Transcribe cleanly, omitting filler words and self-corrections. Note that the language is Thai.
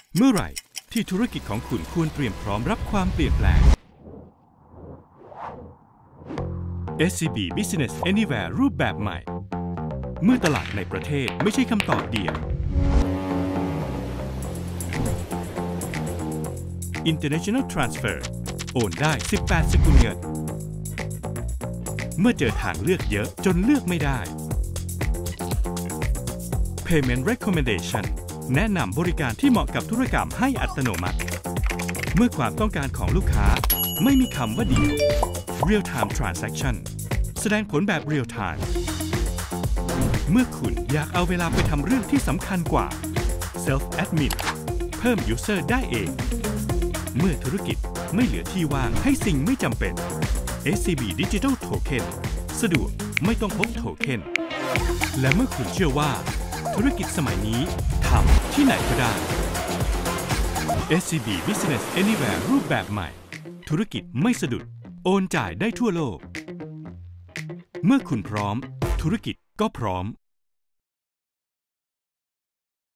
เมื่อไหร่ที่ธุรกิจของคุณควรเตรียมพร้อมรับความเปลี่ยนแปลง SCB Business Anywhere รูปแบบใหม่ เมื่อตลาดในประเทศไม่ใช่คำตอบเดียว International Transfer โอนได้ 18 สกุลเงิน เมื่อเจอทางเลือกเยอะจนเลือกไม่ได้ Payment Recommendation แนะนำบริการที่เหมาะกับธุรกรรมให้อัตโนมัติ เมื่อความต้องการของลูกค้าไม่มีคำว่าเดียว Real Time Transaction แสดงผลแบบ Real Time เมื่อคุณอยากเอาเวลาไปทำเรื่องที่สำคัญกว่า Self Admin เพิ่ม User ได้เอง เมื่อธุรกิจไม่เหลือที่ว่างให้สิ่งไม่จำเป็น SCB Digital Token สะดวกไม่ต้องพกโทเค็นและเมื่อคุณเชื่อว่าธุรกิจสมัยนี้ทำที่ไหนก็ได้ SCB Business Anywhere รูปแบบใหม่ ธุรกิจไม่สะดุดโอนจ่ายได้ทั่วโลก เมื่อคุณพร้อมธุรกิจก็พร้อม